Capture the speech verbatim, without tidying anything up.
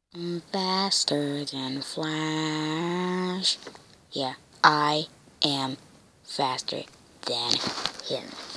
I'm faster than Flash. Yeah, I am faster than him.